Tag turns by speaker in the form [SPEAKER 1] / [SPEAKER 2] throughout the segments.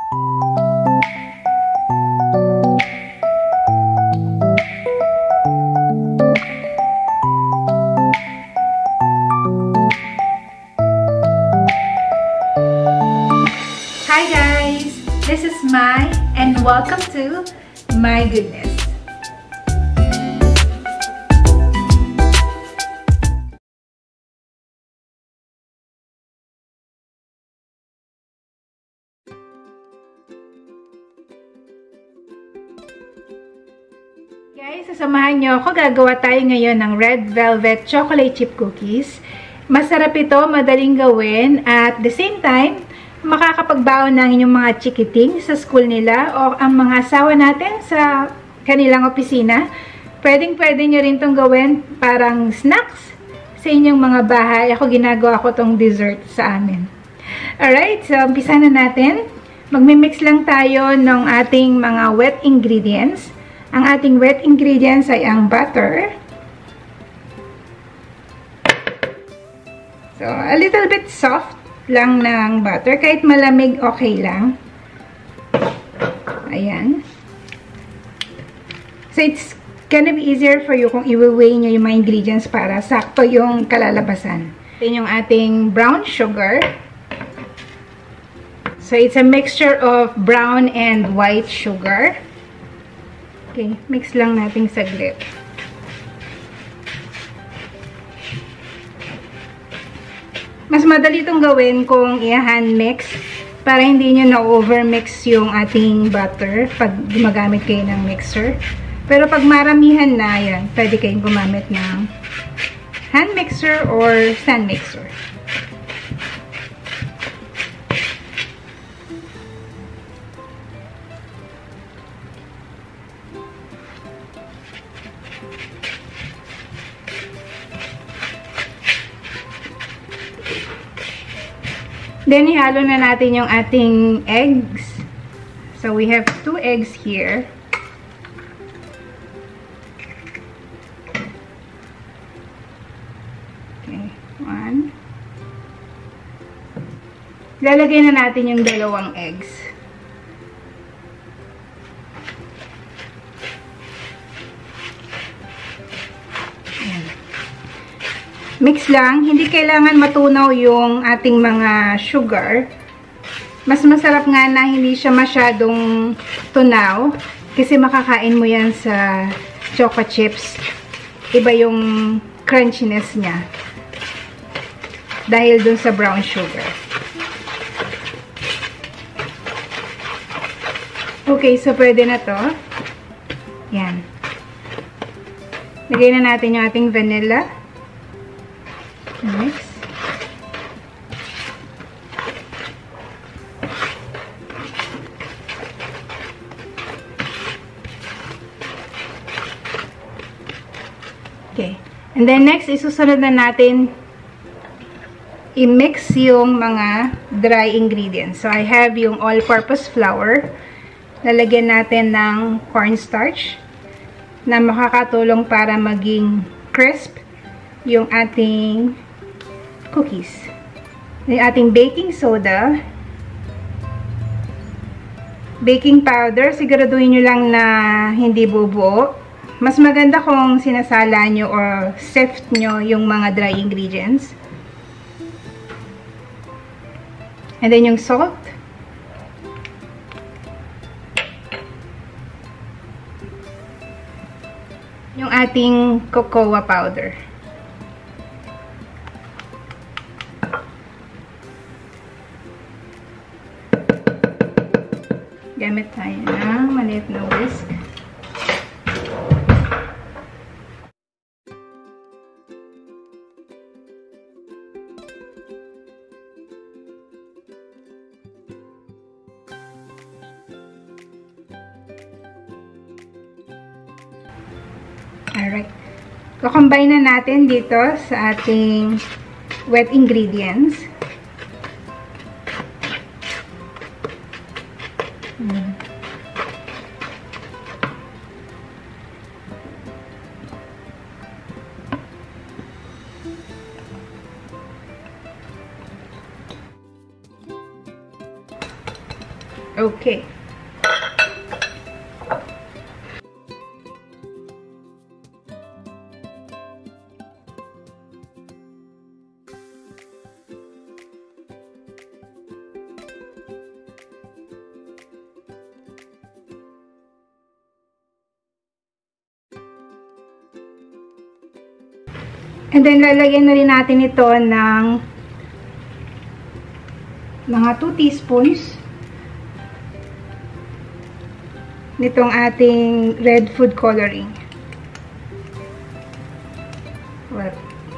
[SPEAKER 1] Hi guys! This is Mai and welcome to My Goodness. Guys, sasamahan nyo ako. Gagawa tayo ngayon ng red velvet chocolate chip cookies. Masarap ito, madaling gawin, at the same time, makakapagbaon ng inyong mga chikiting sa school nila o ang mga asawa natin sa kanilang opisina. Pwedeng-pwede nyo rin itong gawin parang snacks sa inyong mga bahay. Ako ginagawa ko itong dessert sa amin. Alright, so umpisa na natin. Magmimix lang tayo ng ating mga wet ingredients. Ang ating wet ingredients ay ang butter. So, a little bit soft lang ng butter. Kahit malamig, okay lang. Ayan. So, it's gonna be easier for you kung i-weigh nyo yung mga ingredients para sakto yung kalalabasan. Then yung ating brown sugar. So, it's a mixture of brown and white sugar. Okay, mix lang natin saglit. Mas madali itong gawin kung i-hand mix para hindi nyo na-overmix yung ating butter pag gumagamit kayo ng mixer. Pero pag maramihan na, yan, pwede kayong gumamit ng hand mixer or stand mixer. Then, ihalo na natin yung ating eggs. So, we have 2 eggs here. Okay, 1. Lalagay na natin yung 2 eggs. Mix lang. Hindi kailangan matunaw yung ating mga sugar. Mas masarap nga na hindi siya masyadong tunaw. Kasi makakain mo yan sa Choco chips. Iba yung crunchiness niya. Dahil dun sa brown sugar. Okay, so pwede na to. Yan. Lagay na natin yung ating vanilla. Mix. Okay. And then next, isusunod na natin i-mix yung mga dry ingredients. So, I have yung all-purpose flour. Lalagyan natin ng cornstarch na makakatulong para maging crisp yung ating cookies. Yung ating baking soda, baking powder, siguraduhin nyo lang na hindi bubuo. Mas maganda kung sinasala nyo or sift nyo yung mga dry ingredients. And then yung salt. Yung ating cocoa powder. Gamit tayo ng maliit na whisk. Alright. Kukombine na natin dito sa ating wet ingredients. Okay. And then, lalagyan na rin natin ito ng mga 2 teaspoons nitong ating red food coloring. Well,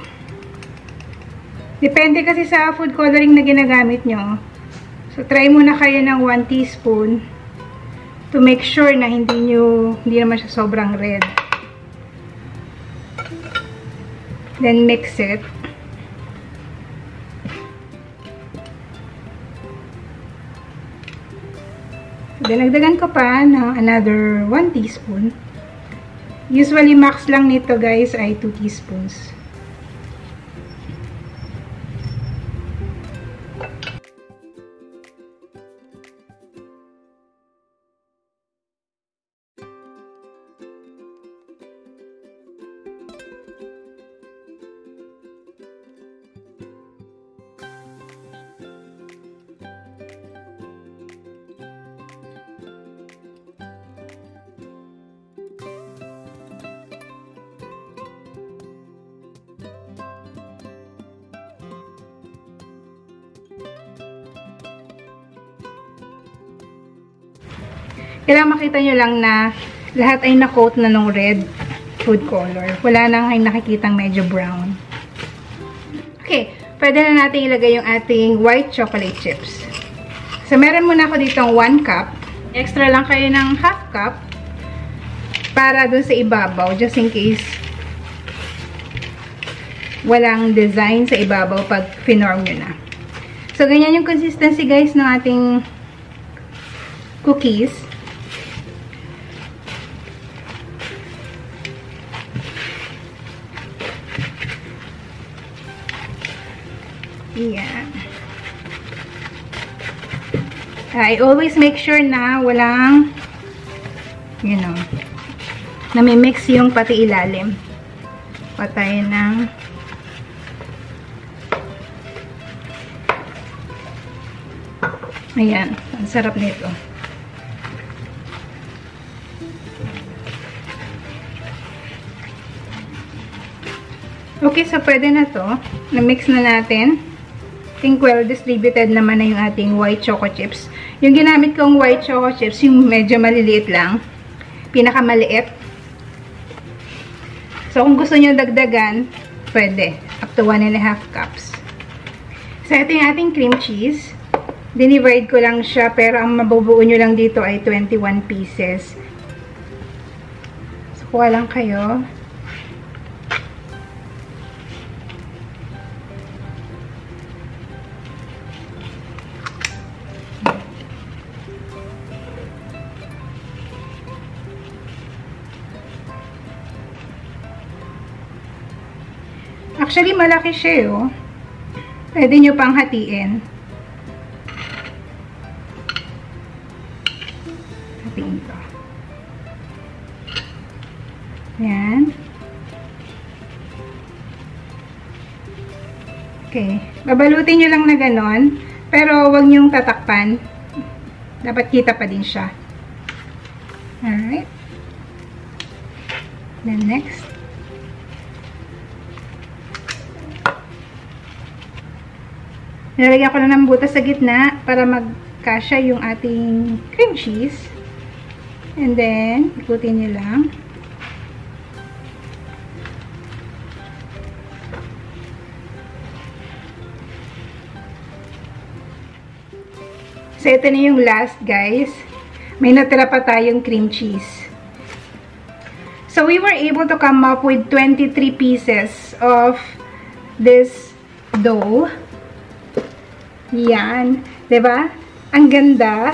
[SPEAKER 1] depende kasi sa food coloring na ginagamit nyo. So, try muna kayo ng 1 teaspoon to make sure na hindi naman siya sobrang red. Then, mix it. Dinagdagan ko pa ng another 1 teaspoon. Usually, max lang nito guys ay 2 teaspoons. Kailangan makita nyo lang na lahat ay na-coat na ng red food color. Wala nang ay nakikitang medyo brown. Okay, pwede na natin ilagay yung ating white chocolate chips. So, meron muna ako ditong 1 cup. Extra lang kayo ng half cup para dun sa ibabaw, just in case walang design sa ibabaw pag finorm nyo na. So, ganyan yung consistency guys ng ating cookies. Yan. I always make sure na walang, nami-mix yung pati ilalim. Patay ng ayan. Ang sarap nito. Okay, so pwede na to. Na-mix na natin. I think well distributed naman na yung ating white choco chips. Yung ginamit kong white choco chips, yung medyo maliliit lang. Pinakamaliit. So, kung gusto nyo dagdagan, pwede. Up to 1.5 cups. So, ito yung ating cream cheese. Dinivide ko lang siya, pero ang mabubuo nyo lang dito ay 21 pieces. So, kuha lang kayo. Actually, malaki siya, oh. Pwede nyo pang hatiin. Hatiin ko. Yan. Okay. Babalutin nyo lang na ganon. Pero, wag nyong tatakpan. Dapat kita pa din siya. Alright. Then, next. Nilagyan ko lang ng butas sa gitna para magkasya yung ating cream cheese. And then, ikutin nyo lang. So, ito na yung last, guys. May natira pa tayong cream cheese. So, we were able to come up with 23 pieces of this dough. Yan. Diba? Ang ganda.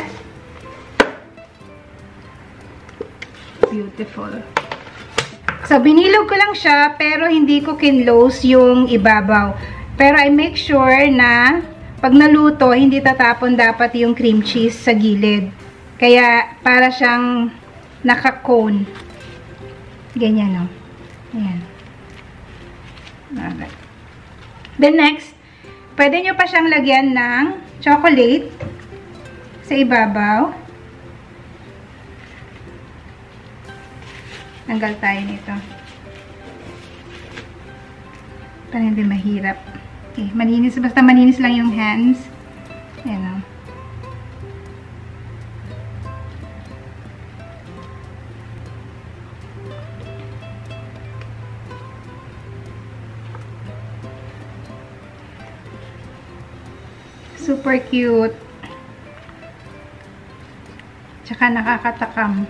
[SPEAKER 1] Beautiful. So, binilog ko lang siya, pero hindi ko kinlose yung ibabaw. Pero I make sure na pag naluto, hindi tatapon dapat yung cream cheese sa gilid. Kaya, para siyang naka-cone. Ganyan, no? Ayan. Alright. Then next, pwede nyo pa siyang lagyan ng chocolate sa ibabaw. Tanggal tayo nito. Para hindi mahirap. Okay, malinis. Basta malinis lang yung hands. Ayan, o. Super cute. Tsaka nakakatakam.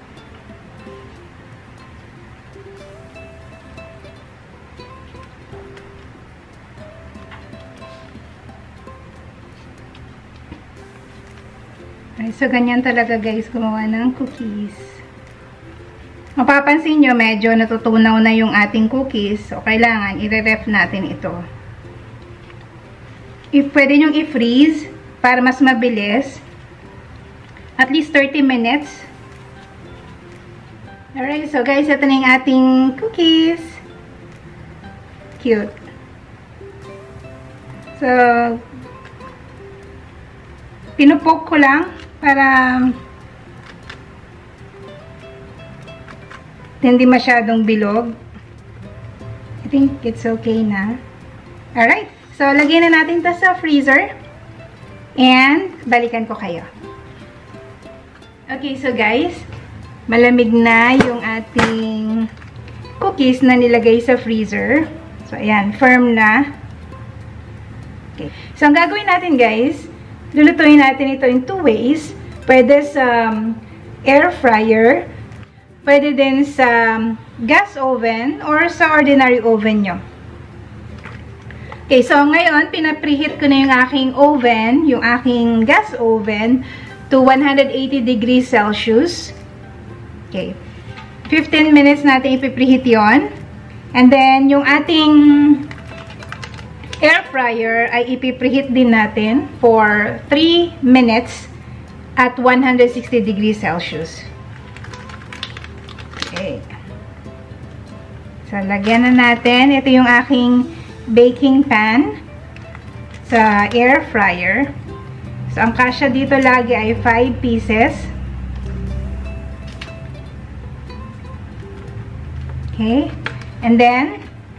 [SPEAKER 1] Okay, so ganyan talaga guys gumawa ng cookies. Mapapansin nyo, medyo natutunaw na yung ating cookies. So, kailangan i-ref natin ito. Pwede nyong i-freeze para mas mabilis. At least 30 minutes. Alright, so guys, ito na yung ating cookies. Cute. So, pinupoke ko lang para hindi masyadong bilog. I think it's okay na. Alright. So, lagyan na natin ito sa freezer. And, balikan ko kayo. Okay, so guys, malamig na yung ating cookies na nilagay sa freezer. So, ayan, firm na. Okay. So, ang gagawin natin guys, lulutuin natin ito in two ways. Pwede sa air fryer, pwede din sa gas oven, or sa ordinary oven nyo. Okay, so ngayon, pinapreheat ko na yung aking oven, yung aking gas oven, to 180 degrees Celsius. Okay. 15 minutes natin ipipreheat yon. And then, yung ating air fryer ay ipipreheat din natin for 3 minutes at 160 degrees Celsius. Okay. So, lagyan na natin. Ito yung aking baking pan sa air fryer. So, ang kasya dito lagi ay 5 pieces. Okay. And then,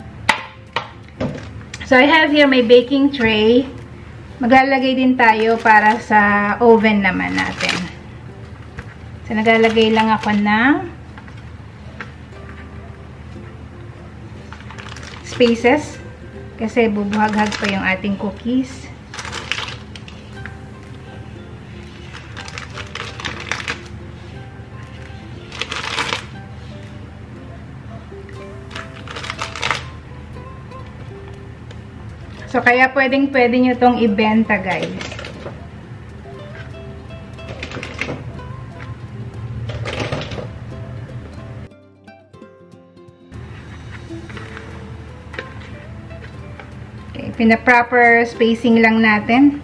[SPEAKER 1] so I have here my baking tray. Maglalagay din tayo para sa oven naman natin. So, naglalagay lang ako ng spaces. Kasi bubuhag-hag pa yung ating cookies. So, kaya pwedeng-pwede nyo itong ibenta, guys. Okay, pina-proper spacing lang natin.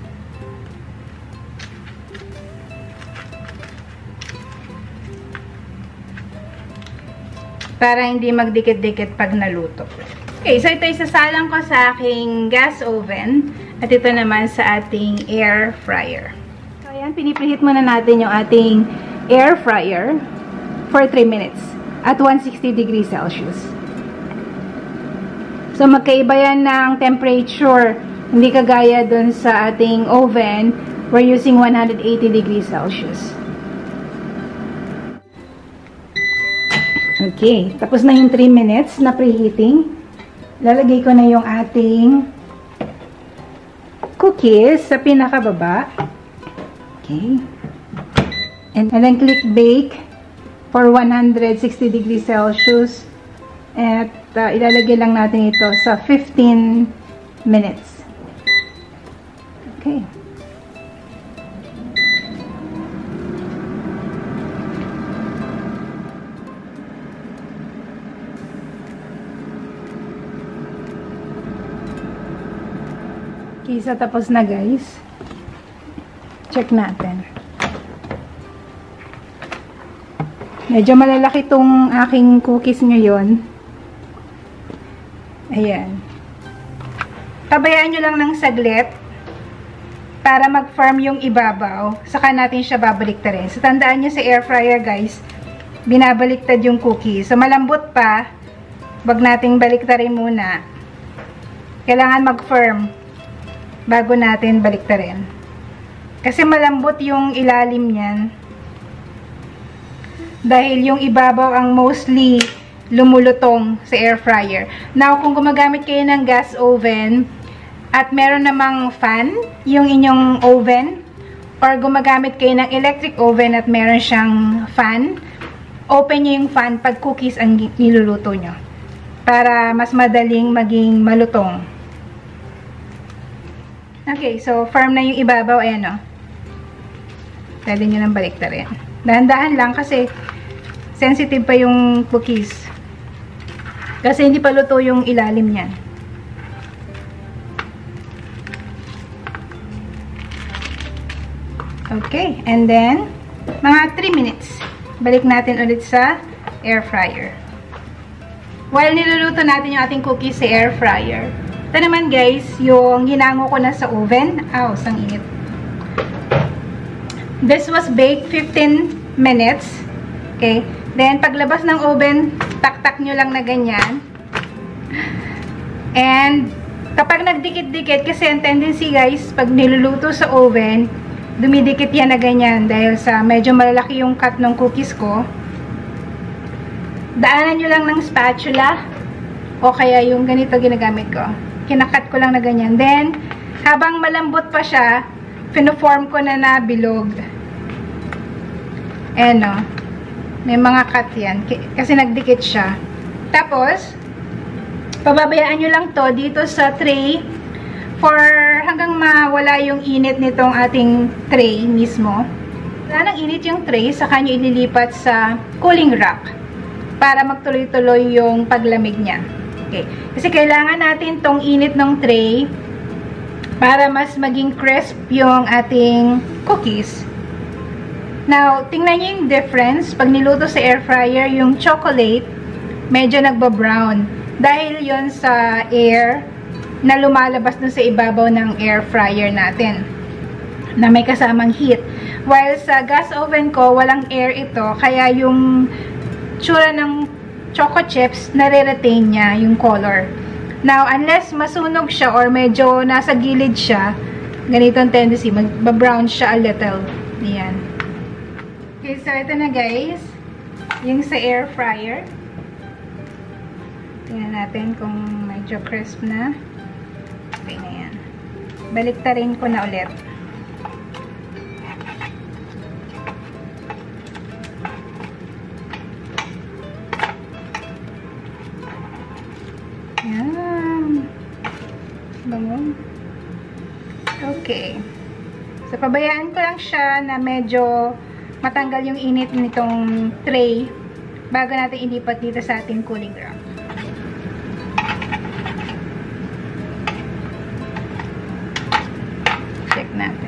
[SPEAKER 1] Para hindi magdikit-dikit pag naluto. Okay, so ito isasalang ko sa aking gas oven at ito naman sa ating air fryer. So ayan, pinipreheat muna natin yung ating air fryer for 3 minutes at 160 degrees Celsius. So magkaiba yan ng temperature, hindi kagaya dun sa ating oven, we're using 180 degrees Celsius. Okay, tapos na yung 3 minutes na preheating. Lalagay ko na yung ating cookies sa pinakababa. Okay. And then click bake for 160 degrees Celsius. At ilalagay lang natin ito sa 15 minutes. Okay. Okay, Isa tapos na, guys. Check natin. Medyo malalaki tong aking cookies ngayon. Ayan. Pabayaan nyo lang ng saglit para mag-firm yung ibabaw. Saka natin siya babaliktarin. So, tandaan nyo sa air fryer, guys, binabaliktad yung cookies. So, malambot pa, wag nating baliktarin muna. Kailangan mag-firm bago natin baliktarin. Kasi malambot yung ilalim niyan. Dahil yung ibabaw ang mostly lumulutong sa air fryer. Now, kung gumagamit kayo ng gas oven at meron namang fan yung inyong oven, or gumagamit kayo ng electric oven at meron siyang fan, open nyo yung fan pag cookies ang niluluto nyo. Para mas madaling maging malutong. Okay, so firm na yung ibabaw. Ayan o. Pwede nyo nang baliktarin. Dahan-dahan lang kasi sensitive pa yung cookies. Kasi hindi pa luto yung ilalim niyan. Okay, and then mga 3 minutes. Balik natin ulit sa air fryer. While niluluto natin yung ating cookies sa air fryer, ito naman guys, yung hinango ko na sa oven. Aw, sang init. This was baked 15 minutes. Okay. Then, paglabas ng oven, tak-tak nyo lang na ganyan. And, kapag nagdikit-dikit, kasi ang tendency guys, pag niluluto sa oven, dumidikit yan na ganyan. Dahil sa medyo malalaki yung cut ng cookies ko. Daanan nyo lang ng spatula. O kaya yung ganito ginagamit ko. Kinakat ko lang na ganyan. Then, habang malambot pa siya, pinoform ko na bilog. Ayan o. May mga cut yan. Kasi nagdikit siya. Tapos, pababayaan nyo lang to dito sa tray for hanggang mawala yung init nitong ating tray mismo. Wala nang init yung tray, saka nyo ililipat sa cooling rack para magtuloy-tuloy yung paglamig niya. Okay. Kasi kailangan natin tong init ng tray para mas maging crisp yung ating cookies. Now, tingnan nyo yung difference. Pag niluto sa air fryer, yung chocolate, medyo nagba-brown. Dahil yon sa air na lumalabas dun sa ibabaw ng air fryer natin. Na may kasamang heat. While sa gas oven ko, walang air ito. Kaya yung tsura ng choco chips, nare-retain niya yung color. Now, unless masunog siya or medyo nasa gilid siya, ganito ang tendency, mag-brown siya a little. Ayan. Okay, so ito na guys, yung sa air fryer. Tingnan natin kung medyo crisp na. Okay na yan. Baliktarin ko na ulit. Yan. Bango. Okay. So, pabayaan ko lang siya na medyo matanggal yung init nitong tray bago natin ilipat dito sa ating cooling rack. Check natin.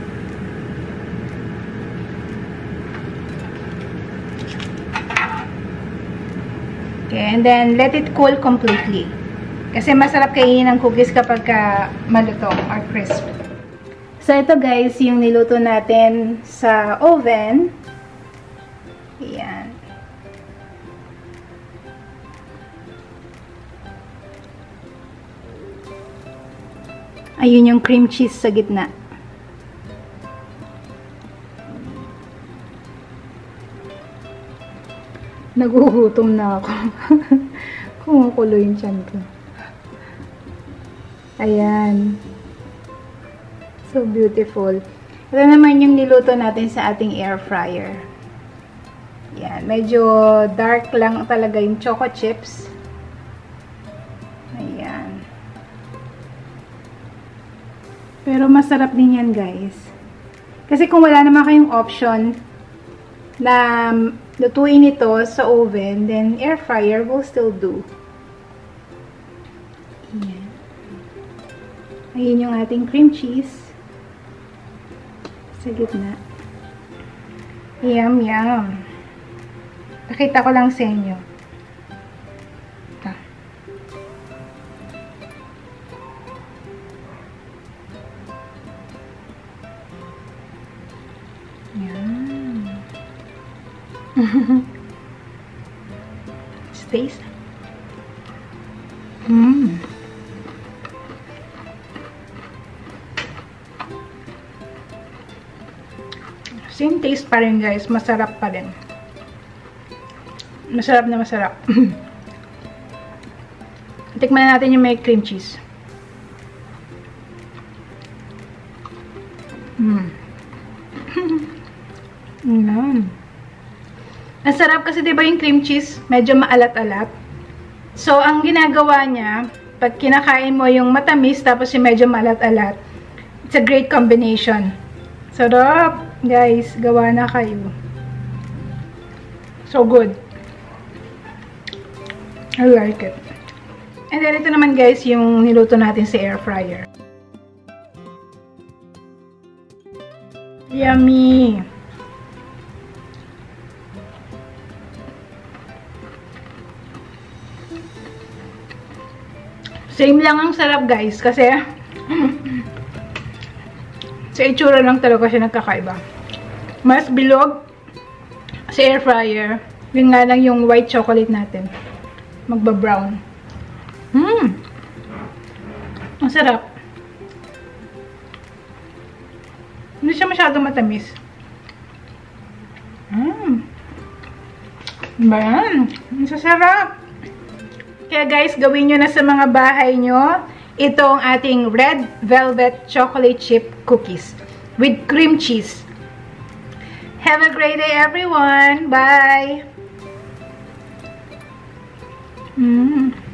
[SPEAKER 1] Okay, and then let it cool completely. Kasi masarap kainin ng cookies kapag malutong or crisp. So, ito guys, yung niluto natin sa oven. Ayan. Ayun yung cream cheese sa gitna. Nagugutom na ako. Kumukulo yung tiyan ko. Ayan. So beautiful. Ito naman yung niluto natin sa ating air fryer. Yan. Medyo dark lang talaga yung choco chips. Ayan. Pero masarap din yan guys. Kasi kung wala naman kayong option na lutuin ito sa oven, then air fryer will still do. Ayan. Ayun yung ating cream cheese. Sa gitna. Yum, yum. Pakita ko lang sa inyo. Ito. Yan. Let's taste. Same taste pa rin guys. Masarap pa rin. Masarap na masarap. Tikman na natin yung may cream cheese. Ang sarap kasi diba yung cream cheese medyo maalat-alat. So ang ginagawa niya, pag kinakain mo yung matamis tapos yung medyo maalat-alat, it's a great combination. Sarap! Guys, gawa na kayo. So good. I like it. And then ito naman guys, yung niluto natin sa air fryer. Yummy! Same lang ang sarap guys, kasi sa itsura lang talaga siya nagkakaiba. Mas bilog sa air fryer. Yun nga lang yung white chocolate natin. Magba-brown. Ang sarap. Hindi siya masyadong matamis. Ba yan? Ang sasarap. Kaya guys, gawin nyo na sa mga bahay nyo itong ating red velvet chocolate chip cookies with cream cheese. Have a great day everyone. Bye.